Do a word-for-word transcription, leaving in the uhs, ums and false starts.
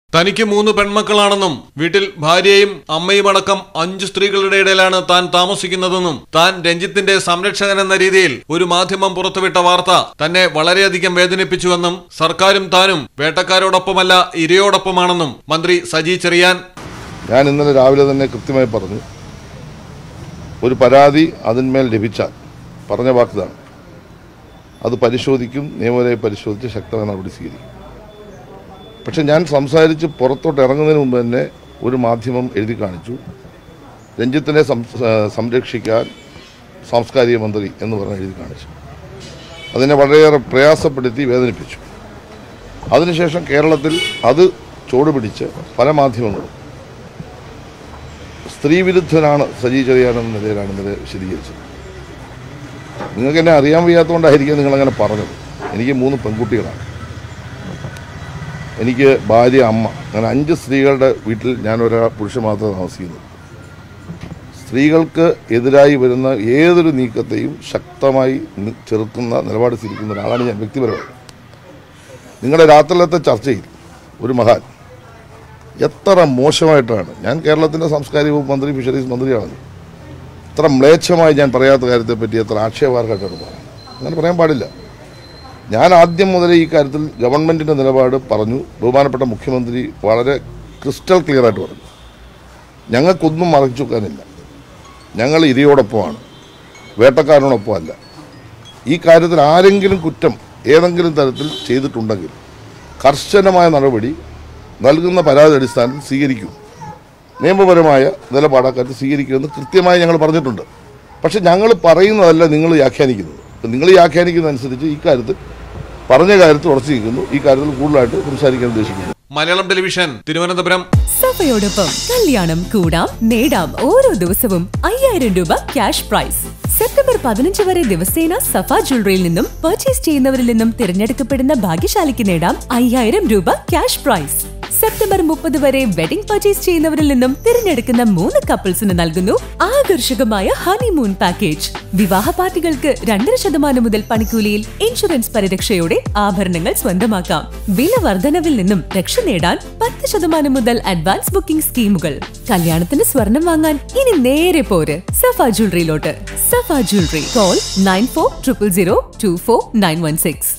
തനിക്ക് മൂന്ന് പെൺമക്കളാണെന്നും വീട്ടിൽ ഭാര്യയും അമ്മയും അടക്കം അഞ്ചു സ്ത്രീകളുടെ ഇടയിലാണ് താൻ താമസിക്കുന്നതെന്നും താൻ രഞ്ജിത്തിന്റെ സംരക്ഷകൻ എന്ന രീതിയിൽ ഒരു മാധ്യമം പുറത്തുവിട്ട വാർത്ത തന്നെ വളരെയധികം വേദനിപ്പിച്ചുവെന്നും സർക്കാരും താനും വേട്ടക്കാരോടൊപ്പമല്ല ഇരയോടൊപ്പമാണെന്നും മന്ത്രി സജി ചെറിയാൻ ഞാൻ ഇന്നലെ രാവിലെ തന്നെ കൃത്യമായി പറഞ്ഞു. ഒരു പരാതി അതിന്മേൽ ലഭിച്ചാൽ പറഞ്ഞ വാക്കുതാണ്, അത് പരിശോധിക്കും, നിയമപരമായി പരിശോധിച്ച് ശക്തമായ നടപടി സ്വീകരിക്കും. പക്ഷെ ഞാൻ സംസാരിച്ച് പുറത്തോട്ട് ഇറങ്ങുന്നതിന് മുമ്പ് തന്നെ ഒരു മാധ്യമം എഴുതി കാണിച്ചു, രഞ്ജിത്തിനെ സംരക്ഷിക്കാൻ സാംസ്കാരിക മന്ത്രി എന്ന് പറഞ്ഞ് എഴുതി കാണിച്ചു. അതിനെ വളരെയേറെ പ്രയാസപ്പെടുത്തി വേദനിപ്പിച്ചു. അതിനുശേഷം കേരളത്തിൽ അത് ചുവടുപിടിച്ച് പല മാധ്യമങ്ങളും സ്ത്രീവിരുദ്ധനാണ് സജി ചെറിയാനെന്ന നിലയിലാണ് ഇന്നലെ വിശദീകരിച്ചത്. നിങ്ങൾക്ക് എന്നെ അറിയാൻ വയ്യാത്തതുകൊണ്ടായിരിക്കും നിങ്ങളങ്ങനെ പറഞ്ഞത്. എനിക്ക് മൂന്ന് പെൺകുട്ടികളാണ്, എനിക്ക് ഭാര്യ, അമ്മ, അങ്ങനെ അഞ്ച് സ്ത്രീകളുടെ വീട്ടിൽ ഞാൻ ഒരാൾ പുരുഷൻ മാത്രമേ താമസിക്കുന്നു. സ്ത്രീകൾക്ക് എതിരായി വരുന്ന ഏതൊരു നീക്കത്തെയും ശക്തമായി ചെറുക്കുന്ന നിലപാട് സ്വീകരിക്കുന്ന ഒരാളാണ് ഞാൻ വ്യക്തിപരമായി. നിങ്ങളുടെ രാത്രിയിലത്തെ ചർച്ചയിൽ ഒരു മഹാൻ എത്ര മോശമായിട്ടാണ്, ഞാൻ കേരളത്തിൻ്റെ സാംസ്കാരിക വകുപ്പ് മന്ത്രി, ഫിഷറീസ് മന്ത്രിയാണ്, എത്ര മ്ലേച്ഛമായി ഞാൻ പറയാത്ത കാര്യത്തെപ്പറ്റി എത്ര ആക്ഷേപാർഹമായിട്ടാണ് പറയുന്നത്. അങ്ങനെ പറയാൻ പാടില്ല. ഞാൻ ആദ്യം മുതലേ ഈ കാര്യത്തിൽ ഗവൺമെൻറ്റിൻ്റെ നിലപാട് പറഞ്ഞു. ബഹുമാനപ്പെട്ട മുഖ്യമന്ത്രി വളരെ ക്രിസ്റ്റൽ ക്ലിയറായിട്ട് പറഞ്ഞു, ഞങ്ങൾക്കൊന്നും മറച്ചു വെക്കാനില്ല, ഞങ്ങൾ ഇരയോടൊപ്പമാണ്, വേട്ടക്കാരനോടൊപ്പമല്ല. ഈ കാര്യത്തിൽ ആരെങ്കിലും കുറ്റം ഏതെങ്കിലും തരത്തിൽ ചെയ്തിട്ടുണ്ടെങ്കിൽ കർശനമായ നടപടി നൽകുന്ന പരാതി അടിസ്ഥാനത്തിൽ സ്വീകരിക്കും, നിയമപരമായ നിലപാടാക്കാറ്റ് സ്വീകരിക്കുമെന്ന് കൃത്യമായി ഞങ്ങൾ പറഞ്ഞിട്ടുണ്ട്. പക്ഷെ ഞങ്ങൾ പറയുന്നതല്ല നിങ്ങൾ വ്യാഖ്യാനിക്കുന്നത്. നിങ്ങൾ വ്യാഖ്യാനിക്കുന്നതനുസരിച്ച് ഈ കാര്യത്തിൽ പറഞ്ഞ കാര്യത്തിൽ ഉറച്ചു നിൽക്കുന്നു. ഈ കാര്യത്തിൽ കൂടുതലായിട്ട് സംസാരിക്കാൻ ഉദ്ദേശിക്കുന്നു. മലയാളം ടെലിവിഷൻ, തിരുവനന്തപുരം. സഫയോടൊപ്പം കല്യാണം കൂടാം, നേടാം ഓരോ ദിവസവും അയ്യായിരം രൂപ ക്യാഷ് പ്രൈസ്. സെപ്റ്റംബർ പതിനഞ്ച് വരെ ദിവസേന സഫ ജ്വല്ലറിയിൽ നിന്നും പർച്ചേസ് ചെയ്യുന്നവരിൽ നിന്നും തിരഞ്ഞെടുക്കപ്പെടുന്ന ഭാഗ്യശാലിക്ക് നേടാം അയ്യായിരം രൂപ ക്യാഷ് പ്രൈസ്. സെപ്റ്റംബർ മുപ്പത് വരെ വെഡിംഗ് പർച്ചേസ് ചെയ്യുന്നവരിൽ നിന്നും തിരഞ്ഞെടുക്കുന്ന മൂന്ന് കപ്പിൾസിന് നൽകുന്നു ആകർഷകമായ ഹണിമൂൺ പാക്കേജ്. വിവാഹ പാർട്ടികൾക്ക് രണ്ടര ശതമാനം മുതൽ പണിക്കൂലിയിൽ ഇൻഷുറൻസ് പരിരക്ഷയോടെ ആഭരണങ്ങൾ സ്വന്തമാക്കാം. വില വർധനവിൽ നിന്നും രക്ഷ നേടാൻ പത്ത് ശതമാനം മുതൽ അഡ്വാൻസ് ബുക്കിംഗ് സ്കീമുകൾ. കല്യാണത്തിന് സ്വർണം വാങ്ങാൻ ഇനി നേരെ പോര് സഫ ജ്വല്ലറിയിലോട്ട്. Safa jewellery. Call nine four triple zero two four nine one six.